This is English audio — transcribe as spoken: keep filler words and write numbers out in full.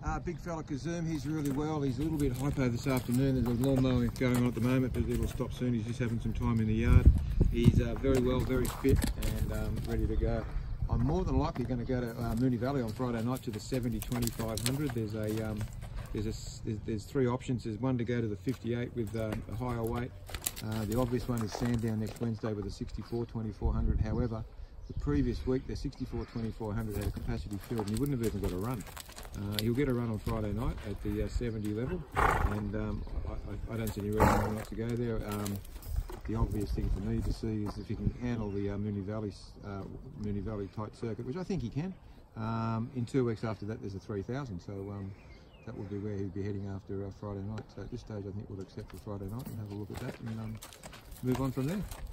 Uh, big fella Kazoom, he's really well. He's a little bit hypo this afternoon. There's a lawn mowing going on at the moment, but it'll stop soon. He's just having some time in the yard. He's uh, very well, very fit and um, ready to go. I'm more than likely going to go to uh, Moonee Valley on Friday night to the seventy twenty-five hundred. There's a um, there's, a, there's, there's three options. There's one to go to the fifty-eight with um, a higher weight. Uh, the obvious one is Sandown next Wednesday with a sixty-four twenty-four hundred. However, the previous week the sixty-four twenty-four hundred had a capacity filled and he wouldn't have even got a run. Uh, he'll get a run on Friday night at the uh, seventy level, and um, I, I, I don't see any reason why not to go there. Um, the obvious thing for me to see is if he can handle the uh, Moonee Valley uh, Moonee Valley tight circuit, which I think he can. Um, in two weeks after that, there's a three thousand, so um, that will be where he'll be heading after uh, Friday night. So at this stage, I think we'll accept for Friday night and have a look at that and um, move on from there.